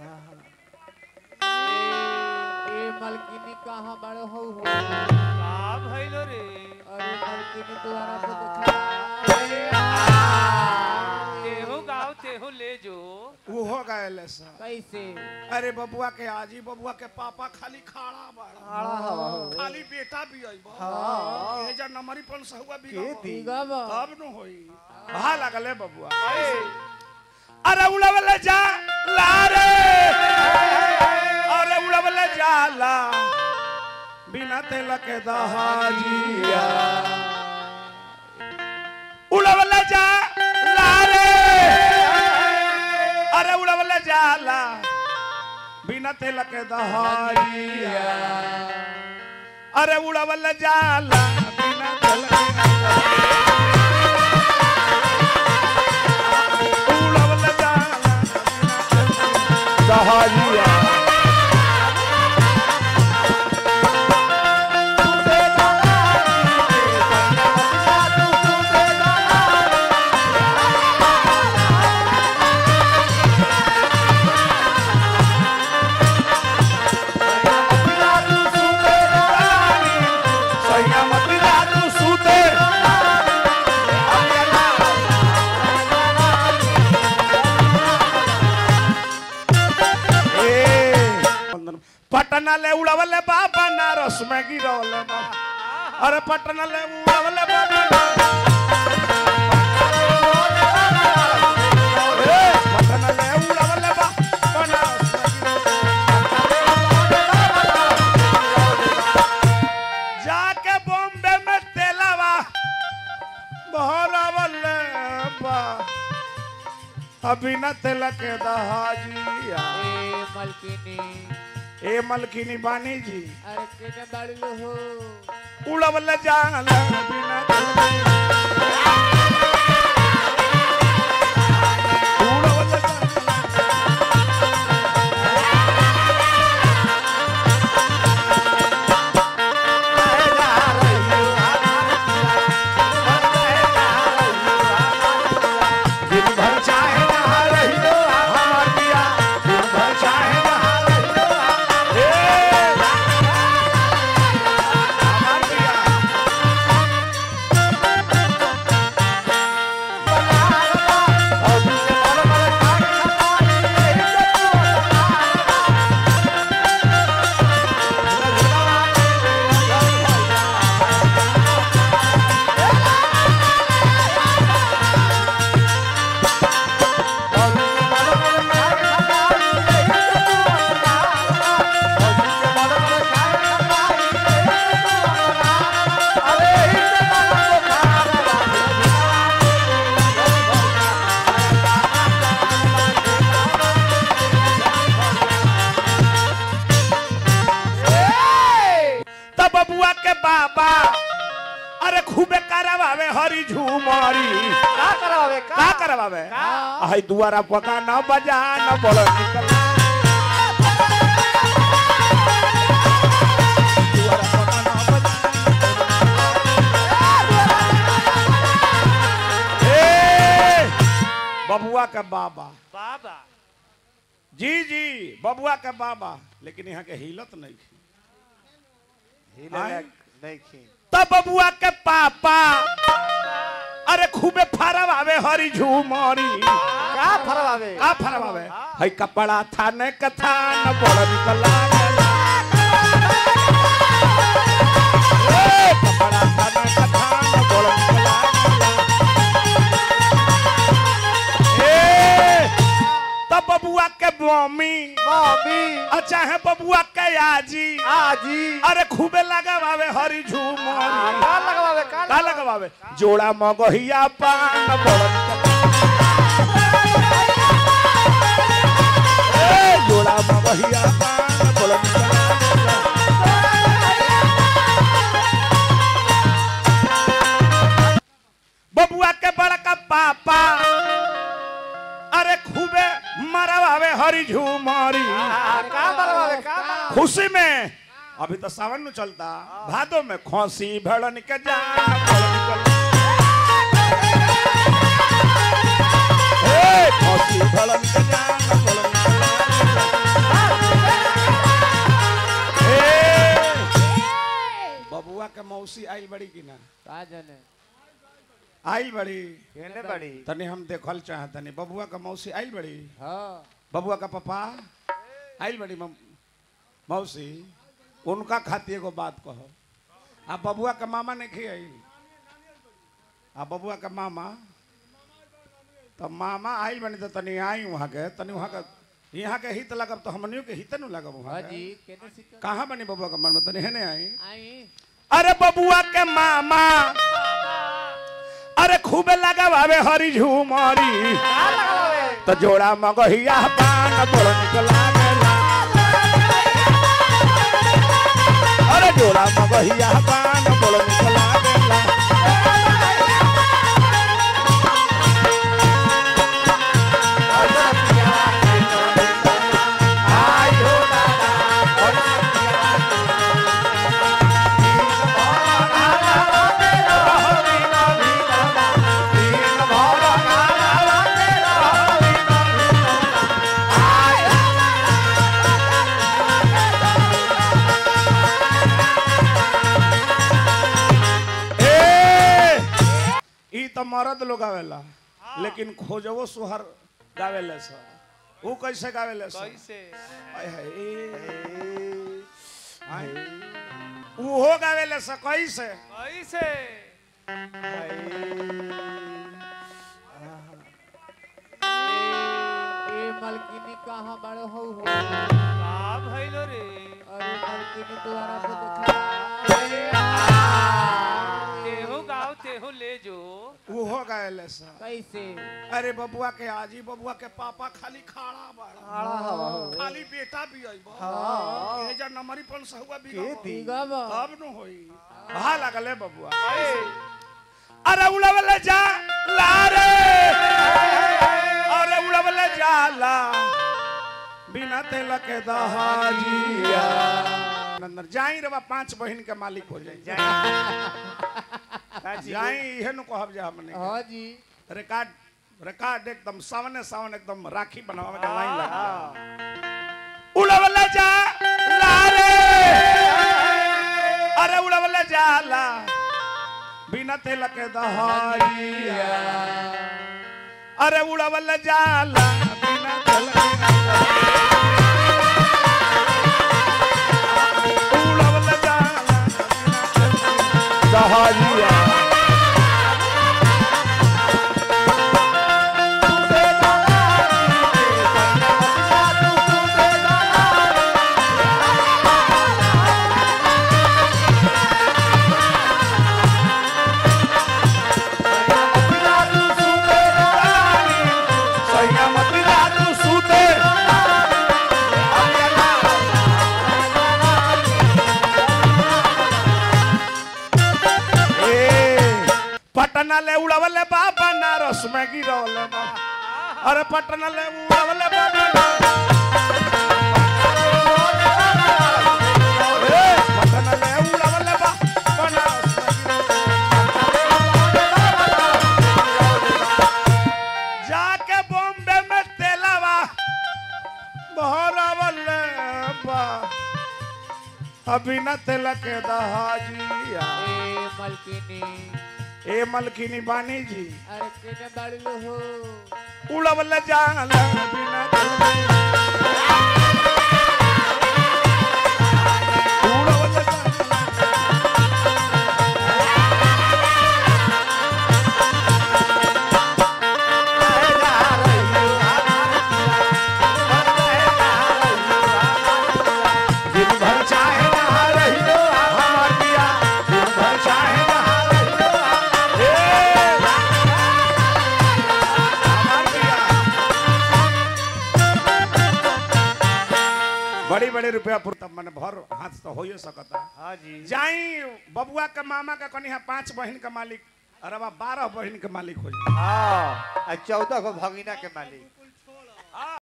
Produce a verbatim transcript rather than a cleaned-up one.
ए मलकिनी कहां बड़े हो हो का भइलो रे? अरे मलकिनी द्वारा पे देखा तेहू गाँव तेहू ले जो वो हो गए सा कैसे अरे बबुआ के आजी बबुआ के पापा खाली खाड़ा बाड़ा खाली बेटा भी आई बा हां ये जा नंबरी पन सहुआ भी दीगाबा तब न होई भा लगले बबुआ अरे उड़वले जा ला रे अरे उड़वले जा ला बिना तेल के दहाजिया उड़वले जा ला रे अरे उड़वले जा ला बिना तेल के दहाजिया अरे उड़वले जा ला बिना तेल के उड़वले जा ला दहाजिया पटना ले उड़वले बाबा नारस में गिरवले बाबा अरे पटना ले उड़वले बाबा पटना ले उड़वले बाबा नारस जाके बॉम्बे में तेलावा बहरावले बा अभी न तेल के दहाजिया ए मलकिनी ए मलकिनी बानी जी अरे केने बड़ी हो उड़वले जाला बिना उड़वले अरे खूबे करवावे हरी झूमरी का करवावे का करवावे हाय दुआरा पका न बजा न बोल निकल दुआरा पका न बजा ए बबुआ का बाबा बाबा जी जी बबुआ का बाबा लेकिन यहाँ के हिलत नहीं नहीं खी तब बबुआ के पापा अरे खूबे फरवावे हरी झूमरी का फरवावे का फरवावे हई कपड़ा थाने कथा न बोल निकला ए कपड़ा थाने कथा न बोल निकला ए तब बबुआ के मम्मी मम्मी अच्छा है बबुआ के आजी आजी अरे खूबे लगावे हरी झूमरी का लगवावे का लगवावे जोड़ा मगहिया पान बोल ए जोड़ा मगहिया पान बोल बबुआ के बड़का पापा अरे खूबे मरवावे हरी झूमरी का मरवावे का खुशी में अभी तो सावन में चलता भादो में खोसी भेड़न के जान खोसी भेड़न के जान मौसी आइल बड़ी की ना का जाने आइल बड़ी केने बड़ी तनी हम देखल चाहत तनी बबुआ का मौसी आइल बड़ी हाँ बबुआ का पापा आइल बड़ी मम- मौसी उनका खातिर एगो बात कहो आ बबुआ का मामा नहीं खे आइल आ बबुआ का मामा तो मामा आइल बनी तो तनी आई वहाँ के तनी वहाँ का यहाँ के हित लगब तो हमनियों के हित न लगब वहाँ हाँ के। जी केने सिक्का कहाँ बनी बबुआ का मामा तनी हेने आई आई अरे बबुआ के मामा अरे खूबे लगावे हरी झूमरी तो जोड़ा मगहिया पान बड़ निक लागेला अरे जोड़ा मगहिया पान बड़ निक लागेला आई हो दादा ई तो मर्द लोग गावेला लेकिन खोजवो सुहर गावेले सा वो कैसे गावेले सा कैसे आय हाय आय वो गावेले सा कैसे कैसे ए मलकिनी कहाँ बड़ो हो हो का भइलो रे अरे मलकिनी द्वारा तो देखा तेहू गाँव तेहू ले जो वो गावेले सा कैसे अरे बबुआ के आजी बबुआ के पापा खाली खाड़ा बाड़ा खाली बेटा भी आई बा हाँ। ये जा नंबरी पन से हुआ भी ठीक बा तब न होई भा लगले बबुआ अरे उड़वले जा लारे अरे उड़वले जाला बिना तेल के दहाजिया अंदर जाई रे बा पांच बहन के मालिक हो जाई जाई इहे न कहब जा हमने हाँ जी रिकॉर्ड रिकॉर्ड एकदम सामने सामने एकदम राखी बनावे के लाइन लगा उड़वले जा लारे अरे उड़वले जाला बिना तेल के दहाजिया अरे उड़वले जाला बिना तेल के उड़वले जाला दहाजिया पटना ले उड़वले बा बनारस में गिरवले बा अरे पटना ले उड़वले बा पटना ले उड़वले बा बनारस जाके बॉम्बे में तेलावा बहरवले बा अभी न तेल के दहाजिया ए मलकिनी ए मलकिनी बानी जी अरे केने बड़ो हो उड़वले जाला बिना उड़वले दिन भर चाहे नहा रही हो हमार पिया दिन भर चाहे नहा रही हो हमार पिया बड़ी बड़ी रुपया पुर तब मन भर हाथ तो हो सकता हाँ जी जाई बबुआ के मामा का कनिहा पांच बहन के मालिक अरे बा बारह बहन के मालिक हो जाए हाँ चौदह को भगिना के मालिक